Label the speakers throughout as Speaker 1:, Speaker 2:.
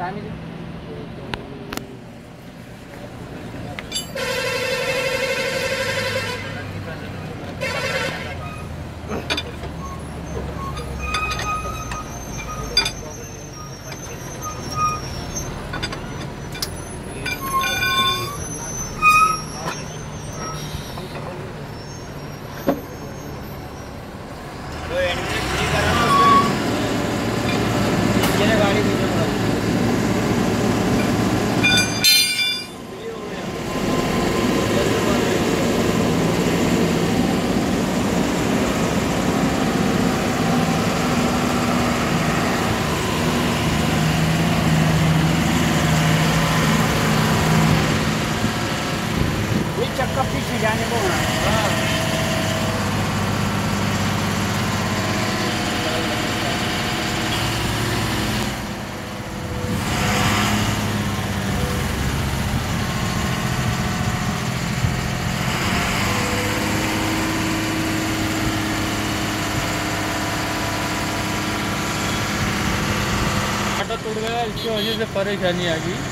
Speaker 1: टूट गया, इसकी वजह से परेशानी आ गई।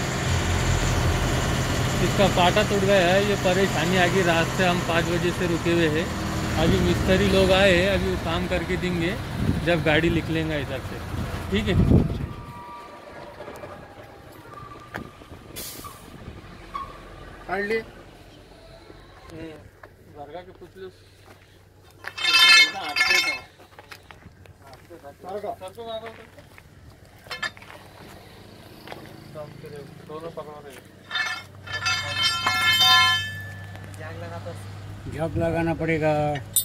Speaker 1: इसका पाटा टूट गया है, ये परेशानी आ गई। रात से हम 5 बजे से रुके हुए हैं। अभी मिस्त्री लोग आए हैं, अभी वो काम करके देंगे जब गाड़ी निकलेगा इधर से। ठीक है, वर्गा के पुतले दोनों पकड़ो रहे।
Speaker 2: जग लगाना पड़ेगा।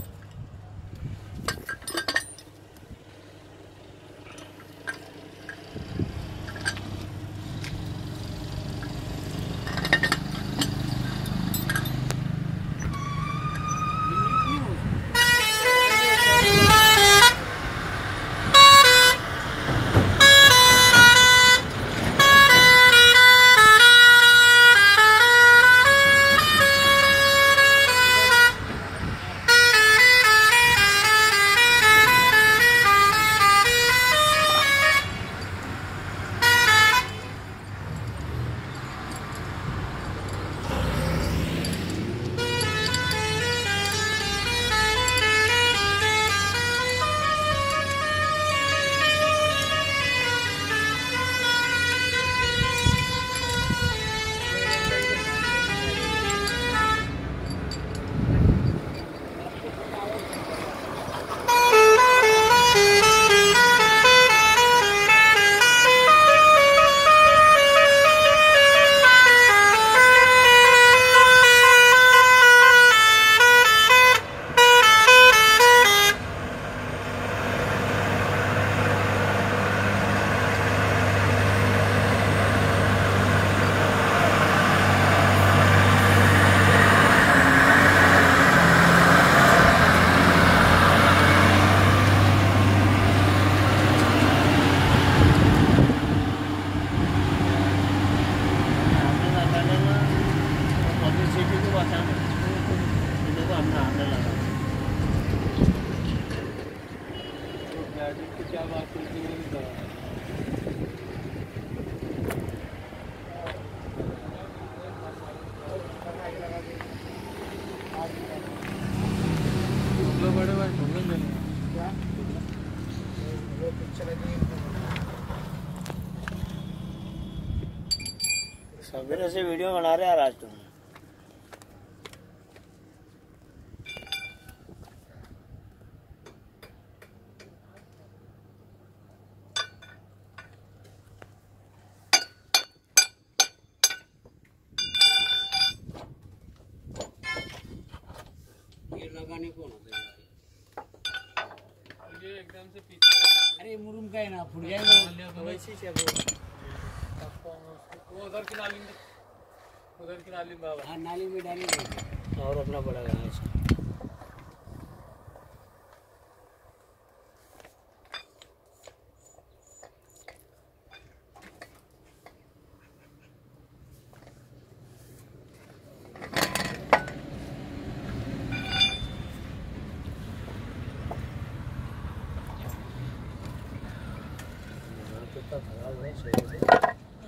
Speaker 1: क्या बात बड़े भाई क्या
Speaker 2: सवेरे से वीडियो बना रहे हैं आज तुम। ये लगाने कौन होता है?
Speaker 1: ये एकदम से पीछे।
Speaker 2: अरे मुरुम का है ना, फुट जाएगा वैसे से
Speaker 1: वो उधर की नाली में, उधर की नाली में बाबा।
Speaker 2: हाँ नाली में डालेंगे और अपना पड़ेगा ऐसा। खराब है सही से।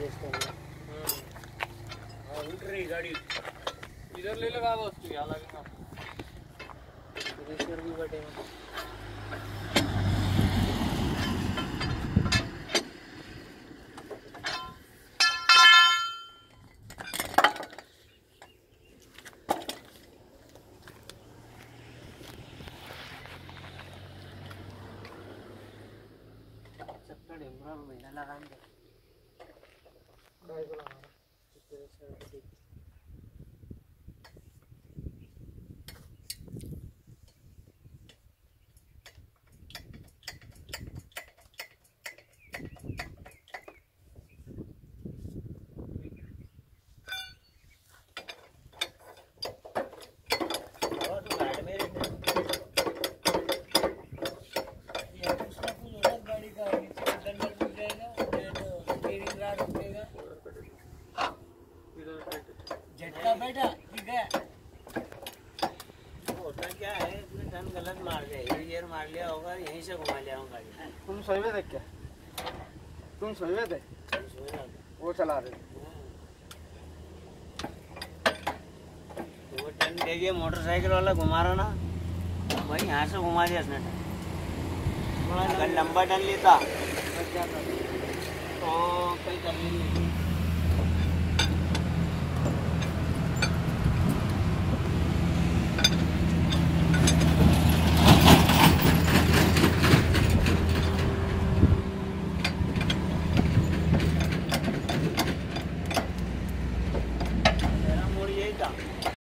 Speaker 2: एडजस्ट करना। हाँ उठ रही गाड़ी।
Speaker 1: इधर ले लगा दो उसको, क्या लगेगा
Speaker 2: प्रेशर भी बढ़ेगा। सबका डेमरा महीना लगा दे।
Speaker 1: काय को लगा
Speaker 2: झटका बैठा कि गया? होता क्या है, इसने टर्न गलत मार दिया, ये गियर मार लिया होगा, यहीं से घुमा लिया हूँ गाड़ी।
Speaker 3: तुम सोए थे क्या? तुम सोए थे? वो चला रहे थे।
Speaker 2: तो वो टर्न दे दिया, मोटरसाइकिल वाला घुमा रहा ना, वही यहाँ से घुमा दिया इसने टर्न। अगर लंबा टर्न लेता तो कहीं कर नहीं